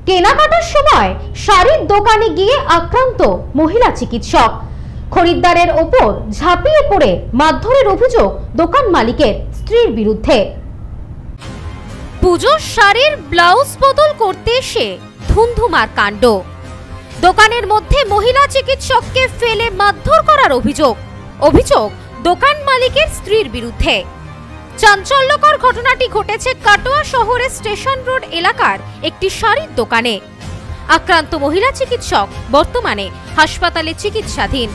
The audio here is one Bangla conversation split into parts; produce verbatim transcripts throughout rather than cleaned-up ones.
কেনাকাটার সময় শাড়ির দোকানে গিয়ে আক্রান্ত মহিলা চিকিৎসক। খরিদ্দারের ওপর ঝাঁপিয়ে পড়ে মারধরের অভিযোগ দোকান মালিকের স্ত্রীর বিরুদ্ধে। পুজোর শাড়ির ব্লাউজ বদল করতে এসে ধুন্ধুমার কাণ্ড। দোকানের মধ্যে মহিলা চিকিৎসককে ফেলে মারধর করার অভিযোগ অভিযোগ দোকান মালিকের স্ত্রীর বিরুদ্ধে। চাঞ্চল্যকর ঘটনাটি ঘটেছে কাটোয়া শহরের স্টেশন রোড এলাকার একটি শাড়ির দোকানে। আক্রান্ত মহিলা চিকিৎসক বর্তমানে হাসপাতালে চিকিৎসাধীন।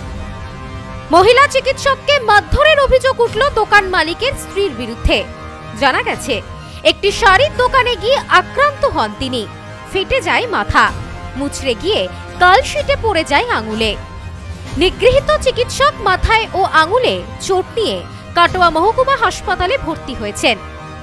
মহিলা চিকিৎসককে মারধরের অভিযোগ উঠল দোকান মালিকের স্ত্রীর বিরুদ্ধে। জানা গেছে, একটি শাড়ির দোকানে গিয়ে আক্রান্ত হন তিনি। ফেটে যায় মাথা, মুচড়ে গিয়ে কালশিটে পড়ে যায় আঙুলে। নিগৃহীত চিকিৎসক মাথায় ও আঙুলে চোট নিয়ে কাটোয়া মহকুমা হাসপাতালে ভর্তি হয়েছেন।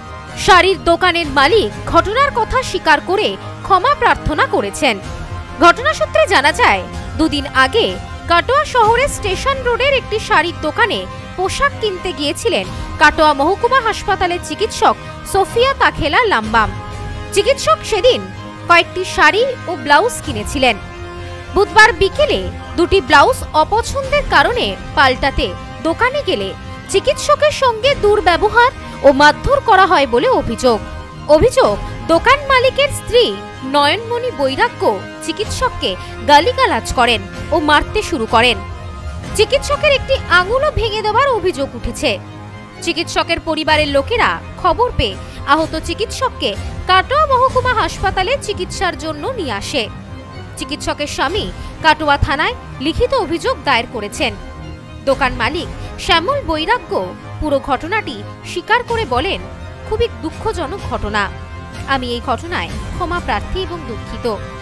শাড়ির দোকানের মালিক ঘটনার কথা স্বীকার করে ক্ষমা প্রার্থনা করেছেন। ঘটনা সূত্রে জানা যায়, দুদিন আগে কাটোয়া শহরের স্টেশন রোডের একটি শাড়ির দোকানে পোশাক কিনতে গিয়েছিলেন কাটোয়া মহকুমা হাসপাতালের চিকিৎসক সোফিয়া তাখেলা লাম্বাম। চিকিৎসক সেদিন কয়েকটি শাড়ি ও ব্লাউজ কিনেছিলেন। বুধবার বিকেলে দুটি ব্লাউজ অপছন্দের কারণে পাল্টাতে দোকানে গেলে চিকিৎসকের সঙ্গে দুর্ব্যবহার ও মারধর করা হয় বলে অভিযোগ অভিযোগ দোকান মালিকের স্ত্রী নয়নমণি বৈরাগ্য চিকিৎসককে গালিগালাজ করেন ও মারতে শুরু করেন। চিকিৎসকের একটি আঙুলও ভেঙে দেওয়ার অভিযোগ উঠেছে। চিকিৎসকের পরিবারের লোকেরা খবর পেয়ে আহত চিকিৎসককে কাটোয়া মহকুমা হাসপাতালে চিকিৎসার জন্য নিয়ে আসে। চিকিৎসকের স্বামী কাটোয়া থানায় লিখিত অভিযোগ দায়ের করেছেন। দোকান মালিক শ্যামল বৈরাগ্য পুরো ঘটনাটি স্বীকার করে বলেন, খুবই দুঃখজনক ঘটনা। আমি এই ঘটনায় ক্ষমা প্রার্থী এবং দুঃখিত।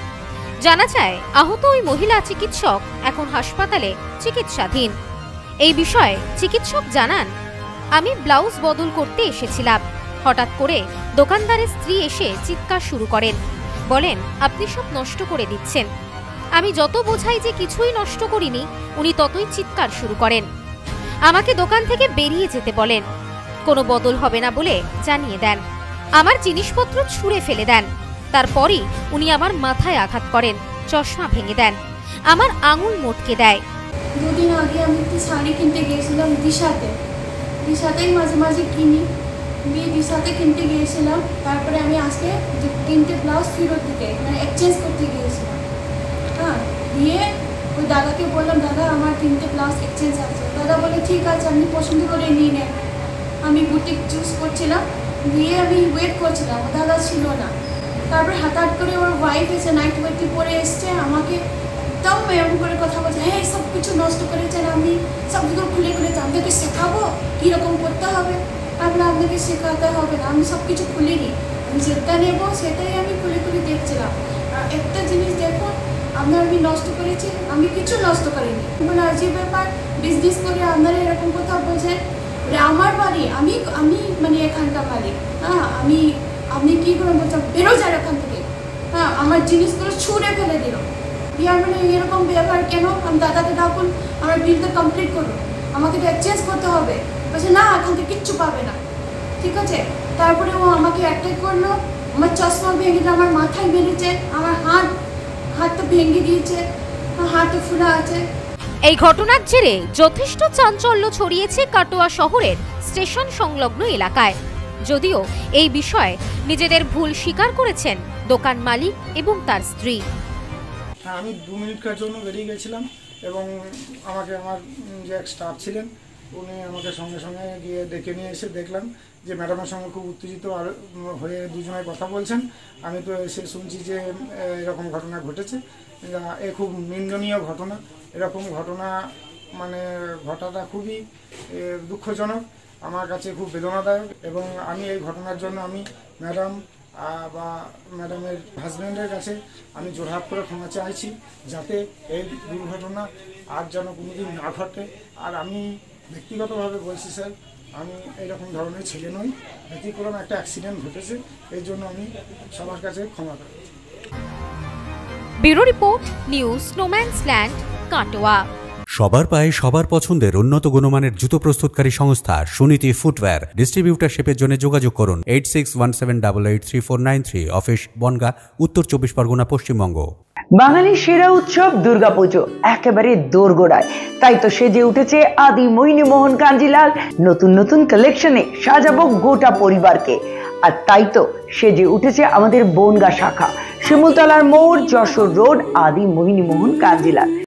জানা যায়, আহত ওই মহিলা চিকিৎসক এখন হাসপাতালে চিকিৎসাধীন। এই বিষয়ে চিকিৎসক জানান, আমি ব্লাউজ বদল করতে এসেছিলাম। হঠাৎ করে দোকানদারের স্ত্রী এসে চিৎকার শুরু করেন। বলেন, আপনি সব নষ্ট করে দিচ্ছেন। আমি যত বোঝাই যে কিছুই নষ্ট করিনি, উনি ততই চিৎকার শুরু করেন। আমাকে দোকান থেকে বেরিয়ে যেতে বলেন। কোনো বদল হবে না বলে জানিয়ে দেন। আমার জিনিসপত্র ছুঁড়ে ফেলে দেন। তারপরই উনি আমার মাথায় আঘাত করেন, চশমা ভেঙে দেন, আমার আঙুল মোটকে দেয়। দুদিন আগে আমি একটি শাড়ি কিনতে গিয়েছিলাম দিশাতে। দিশাতেই মাঝে মাঝে কিনি, দিয়ে দিশাতে কিনতে গিয়েছিলাম। তারপরে আমি আজকে তিনটে ব্লাউজ ফেরত দিতে মানে এক্সচেঞ্জ করতে গিয়েছিলাম। হ্যাঁ, দিয়ে ওই দাদাকে বললাম, দাদা আমার তিনটে ব্লাউজ এক্সচেঞ্জ আছে। দাদা বলে, ঠিক আছে, আপনি পছন্দ করে নিয়ে নেন। আমি বুটিক চুজ করছিলাম, দিয়ে আমি ওয়েট করছিলাম, দাদা ছিল না। তারপরে হঠাৎ করে ওর ওয়াইফ এসে নাইট ওয়েটটি পরে এসছে, আমাকে একদম এরকম করে কথা বলছে, হ্যাঁ সব কিছু নষ্ট করেছেন আপনি, সবগুলো খুলে খুলে আপনাকে শেখাবো কীরকম করতে হবে। তারপরে আপনাকে শেখাতে হবে না, আমি সব কিছু খুলিনি, আমি যেটা নেবো সেটাই আমি খুলে খুলে দেখছিলাম। আর একটা জিনিস দেখুন, আপনার আমি নষ্ট করেছি, আমি কিছু নষ্ট করিনি। মানে আজীব ব্যাপার, বিজনেস করে আপনারা এরকম কথা বলছেন। আমার বাড়ি, আমি আমি মানে এখানকার মালিক। হ্যাঁ, আমি আপনি কী করে বলছেন, বেরো যায় এখান থেকে। হ্যাঁ, আমার জিনিসগুলো ছুঁড়ে ফেলে দিল। ইয়ার মানে এরকম ব্যবহার কেন? আমি দাদাকে ডাকুন, আমার বিলটা কমপ্লিট করুন, আমাকে তো এক্সচেঞ্জ করতে হবে। বলছে না, এখান থেকে কিচ্ছু পাবে না। ঠিক আছে, তারপরে ও আমাকে অ্যাটাক করলো, আমার চশমা ভেঙে দিল, আমার মাথায় মেরেছে, আমার হাত হাতটা ভেঙে দিয়েছে, হাতে ফুলা আছে। এই ঘটনার জেরে যথেষ্ট চাঞ্চল্য ছড়িয়েছে কাটোয়া শহরের স্টেশন সংলগ্ন এলাকায়। যদিও এই বিষয়ে নিজেদের ভুল স্বীকার করেছেন দোকান মালিক এবং তার স্ত্রী। আমি দু মিনিটের জন্য বেরিয়ে গেছিলাম এবং আমাকে আমার যে এক স্টাফ ছিলেন উনি আমাকে সঙ্গে সঙ্গে গিয়ে ডেকে নিয়ে এসে দেখলাম যে ম্যাডামের সঙ্গে খুব উত্তেজিত হয়ে দুজনে কথা বলছেন। আমি তো এসে শুনছি যে এরকম ঘটনা ঘটেছে। এ খুব নিন্দনীয় ঘটনা। এরকম ঘটনা মানে ঘটাটা খুবই দুঃখজনক, আমার কাছে খুব বেদনাদায়ক। এবং আমি এই ঘটনার জন্য আমি ম্যাডাম বা ম্যাডামের হাজব্যান্ডের কাছে আমি জোরহাত করে ক্ষমা চাইছি, যাতে এই দুর্ঘটনা আর যেন কোনোদিন না ঘটে। আর আমি ব্যক্তিগতভাবে বলছি স্যার, আমি এইরকম ধরনের ছেলে নই, ব্যতিক্রম একটা অ্যাক্সিডেন্ট ঘটেছে, এই জন্য আমি সবার কাছে ক্ষমা করি। Bureau report, news snowman's land, Katwa. সবার পায়ে সবার পছন্দের উন্নত গুণমানের জুতো প্রস্তুতকারী সংস্থা সুনীতি ফুটওয়্যার। ডিস্ট্রিবিউটারশিপের জন্য যোগাযোগ করুন eight six one seven double eight three four nine three. Office Bangaon, Uttar Chabbis Pargana, Paschimbanga. বাঙালির সেরা উৎসব দুর্গাপুজো একেবারে দোরগোড়ায়, তাই তো সেজে উঠেছে আদি মোহিনী মোহন কাঞ্জিলাল। নতুন নতুন কালেকশনে সাজাবো গোটা পরিবারকে। আর তাই তো সেজে উঠেছে আমাদের বনগাঁ শাখা, শিমুলতলার মোড়, যশোর রোড, আদি মোহিনী মোহন কাঞ্জিলাল।